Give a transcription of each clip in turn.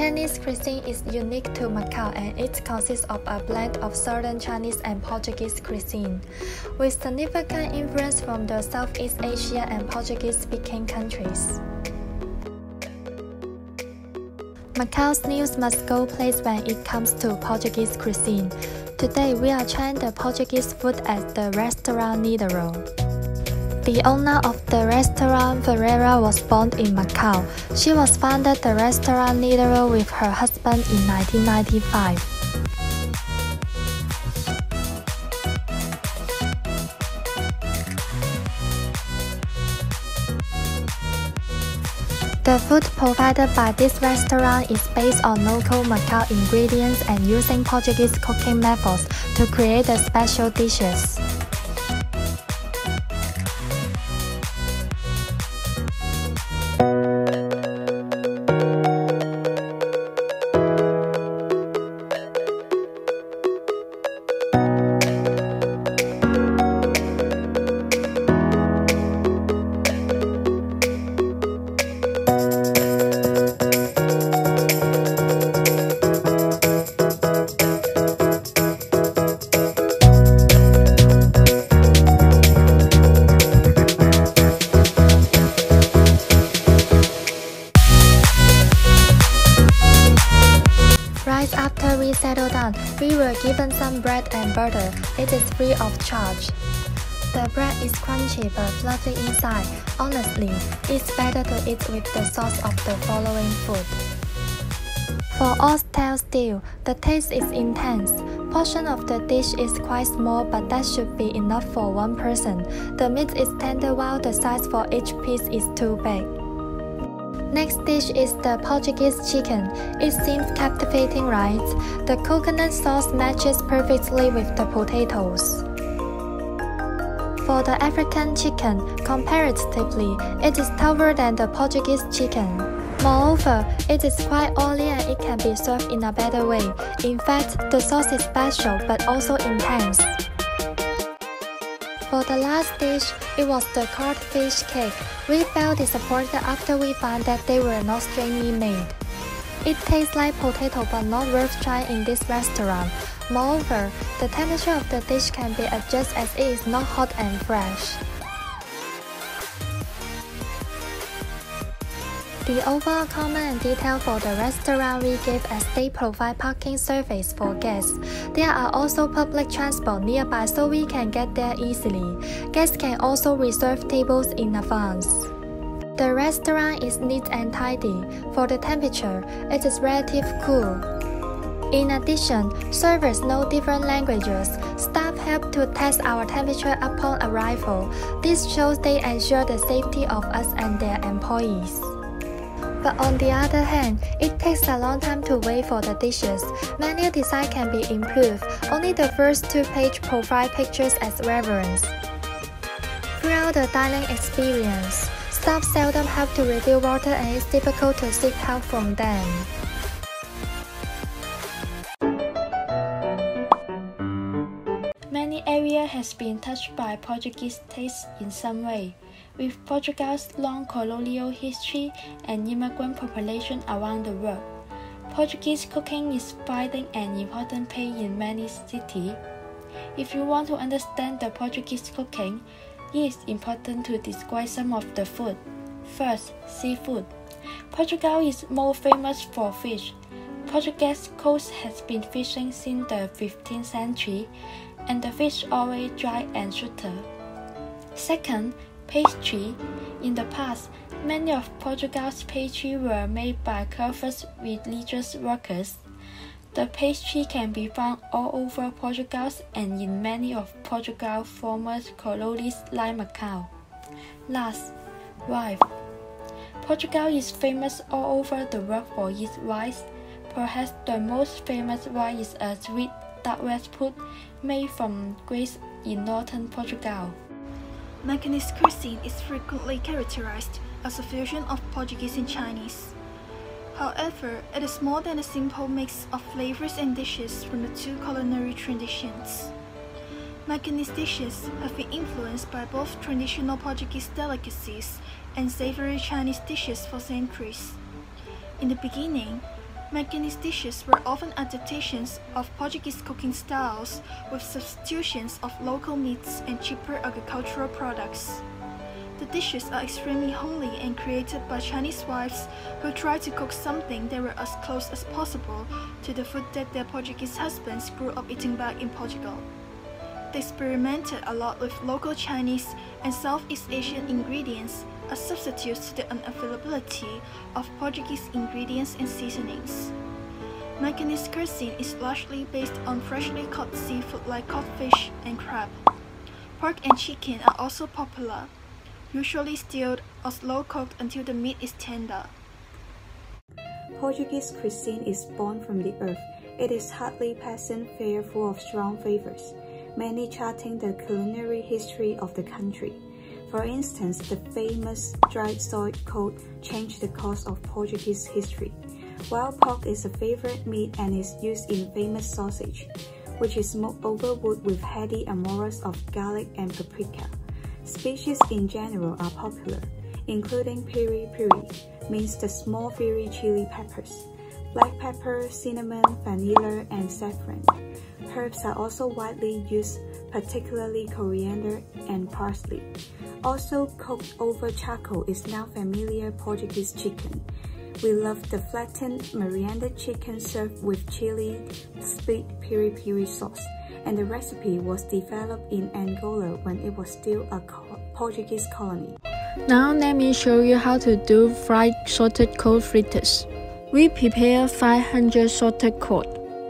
Macanese cuisine is unique to Macau and it consists of a blend of Southern Chinese and Portuguese cuisine, with significant influence from the Southeast Asia and Portuguese-speaking countries. Macau's news must go place when it comes to Portuguese cuisine. Today, we are trying the Portuguese food at the restaurant Nidero. The owner of the restaurant, Ferreira, was born in Macau. She was founded the restaurant Nidero with her husband in 1995. The food provided by this restaurant is based on local Macau ingredients and using Portuguese cooking methods to create the special dishes. After we settled down, we were given some bread and butter. It is free of charge. The bread is crunchy but fluffy inside. Honestly, it's better to eat with the sauce of the following food. For oxtail stew, the taste is intense. Portion of the dish is quite small, but that should be enough for one person. The meat is tender while the size for each piece is too big. Next dish is the Portuguese chicken. It seems captivating, right? The coconut sauce matches perfectly with the potatoes. For the African chicken, comparatively, it is tougher than the Portuguese chicken. Moreover, it is quite oily and it can be served in a better way. In fact, the sauce is special but also intense. For the last dish, it was the cod fish cake. We felt disappointed after we found that they were not strangely made. It tastes like potato but not worth trying in this restaurant. Moreover, the temperature of the dish can be adjusted as it is not hot and fresh. The overall comment and detail for the restaurant we gave as they provide parking service for guests. There are also public transport nearby so we can get there easily. Guests can also reserve tables in advance. The restaurant is neat and tidy. For the temperature, it is relatively cool. In addition, servers know different languages. Staff help to test our temperature upon arrival. This shows they ensure the safety of us and their employees. But on the other hand, it takes a long time to wait for the dishes. Menu design can be improved. Only the first two pages provide pictures as reference. Throughout the dining experience, staff seldom have to refill water and it's difficult to seek help from them. Many areas has been touched by Portuguese taste in some way. With Portugal's long colonial history and immigrant population around the world, Portuguese cooking is finding an important place in many cities. If you want to understand the Portuguese cooking, it is important to describe some of the food. First, seafood. Portugal is more famous for fish. Portuguese coast has been fishing since the 15th century, and the fish always dry and sweeter. Second, pastry. In the past, many of Portugal's pastry were made by clever religious workers. The pastry can be found all over Portugal and in many of Portugal's former colonies like Macau. Last, rice. Portugal is famous all over the world for its rice. Perhaps the most famous rice is a sweet dark red food made from grapes in northern Portugal. Macanese cuisine is frequently characterized as a fusion of Portuguese and Chinese. However, it is more than a simple mix of flavors and dishes from the two culinary traditions. Macanese dishes have been influenced by both traditional Portuguese delicacies and savory Chinese dishes for centuries. In the beginning, Macanese dishes were often adaptations of Portuguese cooking styles with substitutions of local meats and cheaper agricultural products. The dishes are extremely homely and created by Chinese wives who tried to cook something that were as close as possible to the food that their Portuguese husbands grew up eating back in Portugal. They experimented a lot with local Chinese and Southeast Asian ingredients as substitutes to the unavailability of Portuguese ingredients and seasonings. Macanese cuisine is largely based on freshly caught seafood like codfish and crab. Pork and chicken are also popular, usually stewed or slow-cooked until the meat is tender. Portuguese cuisine is born from the earth. It is hardly peasant fare full of strong flavors, many charting the culinary history of the country. For instance, the famous dried soy coat changed the course of Portuguese history. Wild pork is a favorite meat and is used in famous sausage, which is smoked over wood with heady aromas of garlic and paprika. Species in general are popular, including piri piri, means the small fiery chili peppers, black pepper, cinnamon, vanilla, and saffron. Herbs are also widely used, particularly coriander and parsley. Also cooked over charcoal is now familiar Portuguese chicken. We love the flattened marinated chicken served with chili sweet piri piri sauce, and the recipe was developed in Angola when it was still a Portuguese colony. Now let me show you how to do fried salted cod fritters. We prepare 500 salted cod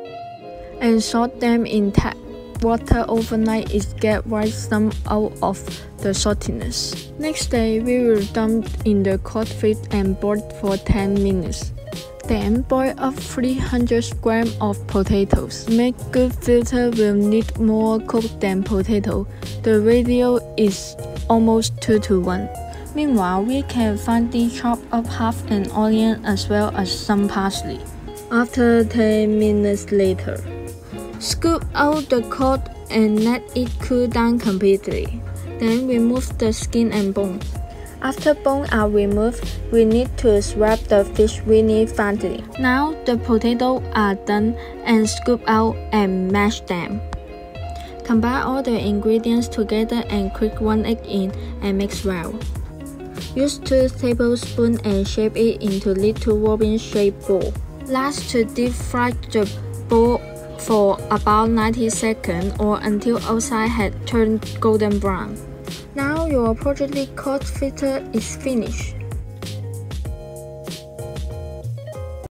and salt them in tap water overnight. It gets right some out of the saltiness. Next day, we will dump in the cod feet and boil for 10 minutes. Then boil up 300 grams of potatoes. Make good filter will need more cook than potato. The ratio is almost 2:1. Meanwhile, we can finely chop up half an onion as well as some parsley. After 10 minutes later, scoop out the cod and let it cool down completely. Then remove the skin and bone. After bones are removed, we need to swap the fish really finely. Now the potatoes are done and scoop out and mash them. Combine all the ingredients together and crack 1 egg in and mix well. Use 2 tablespoons and shape it into little robin-shaped ball. Last to deep fry the ball for about 90 seconds or until outside has turned golden brown. Now your Portuguese cod fritter is finished.